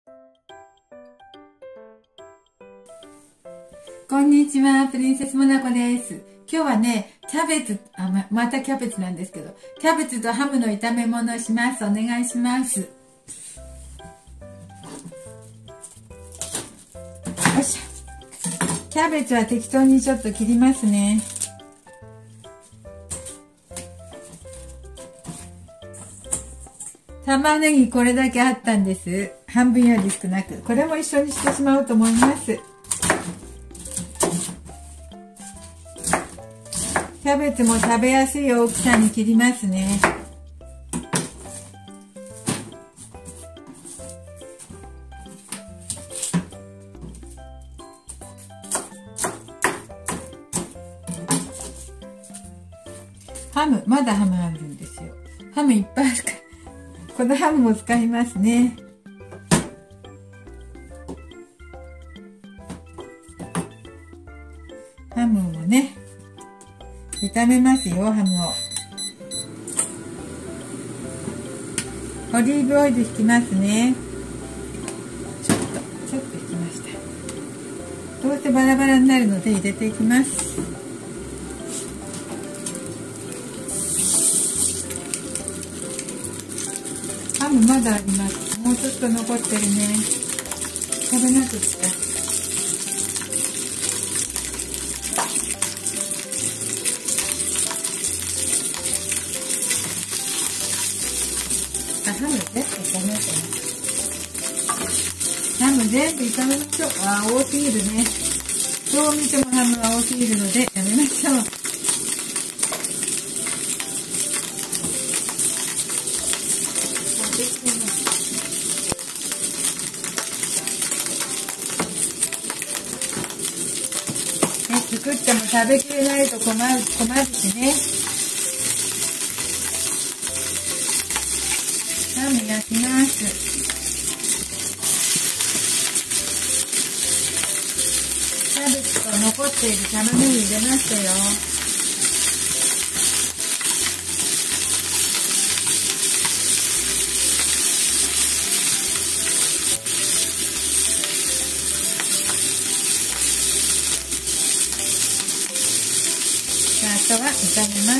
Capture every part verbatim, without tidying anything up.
こんにちは、プリンセスモナコです。今日はね、キャベツ、あ、ま、またキャベツなんですけど、キャベツとハムの炒め物をします。お願いします。よいしょ。キャベツは適当にちょっと切りますね。玉ねぎこれだけあったんです。半分より少なく。これも一緒にしてしまおうと思います。キャベツも食べやすい大きさに切りますね。ハム、まだハムあるんですよ。ハムいっぱいあるから。このハムも使いますね。ハムもね、炒めますよ、ハムを。オリーブオイル引きますね。ちょっと、ちょっと引きました。どうせバラバラになるので入れていきます。ハムまだあります。もうちょっと残ってるね。食べなくちゃ。ハム全部炒めてね。ハム全部炒めましょう。あ、多すぎるね。どう見てもハムは多すぎるのでやめましょう。ね、作っても食べきれないと困る、困るしね。ハム焼きます。キャベツと残っている玉ねぎ入れましたよ。さあ、あとは炒めます。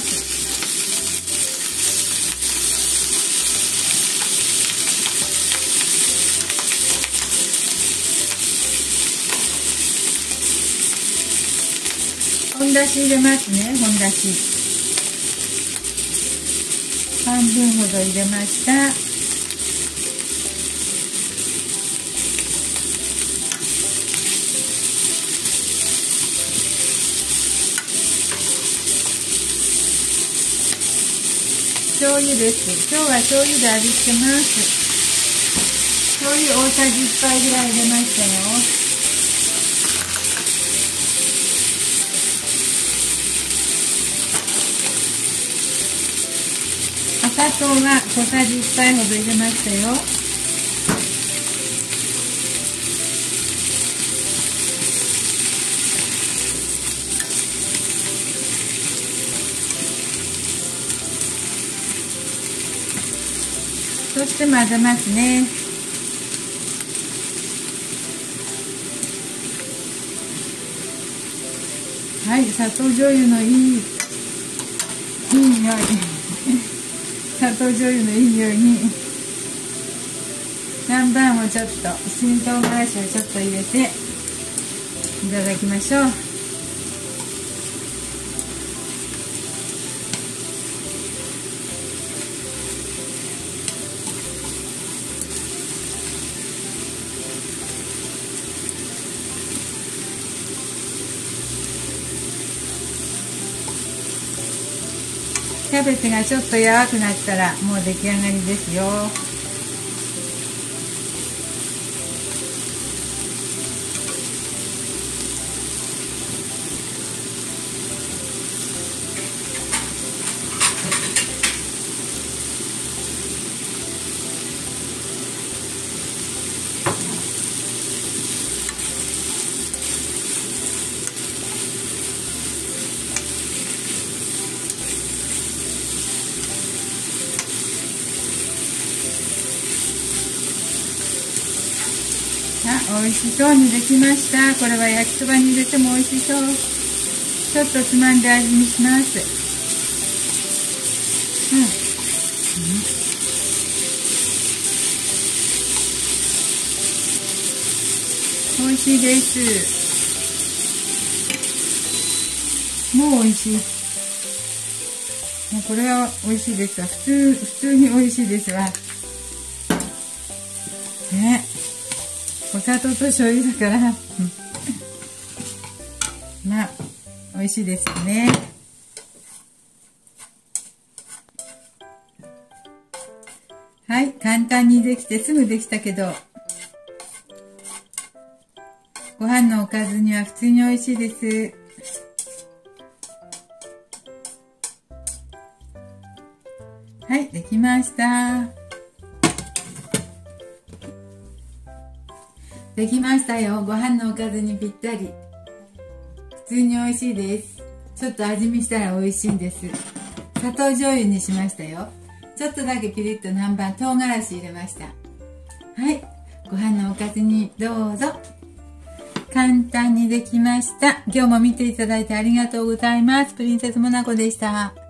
本だし入れますね。本だし半分ほど入れました。醤油です。今日は醤油で味付けます。醤油大さじいっぱいぐらい入れましたよ。砂糖は小さじいっぱいほど入れましたよ。そして混ぜますね。はい、砂糖醤油のいい、いい匂い。砂糖醤油のいい匂いに南蛮をちょっと新唐辛子をちょっと入れていただきましょう。キャベツがちょっと柔らくなったらもう出来上がりですよ。 あ、美味しそうにできました。これは焼きそばに入れても美味しそう。ちょっとつまんで味見します。うん。うん、美味しいです。もう美味しい。もうこれは美味しいですわ。普通、普通に美味しいですわ。ね。お砂糖と醤油だから、まあ、美味しいですよね。はい、簡単にできてすぐできたけど、ご飯のおかずには普通に美味しいです。はい、できました。できましたよ。ご飯のおかずにぴったり。普通に美味しいです。ちょっと味見したら美味しいんです。砂糖醤油にしましたよ。ちょっとだけピリッと南蛮唐辛子入れました。はい。ご飯のおかずにどうぞ。簡単にできました。今日も見ていただいてありがとうございます。プリンセスモナコでした。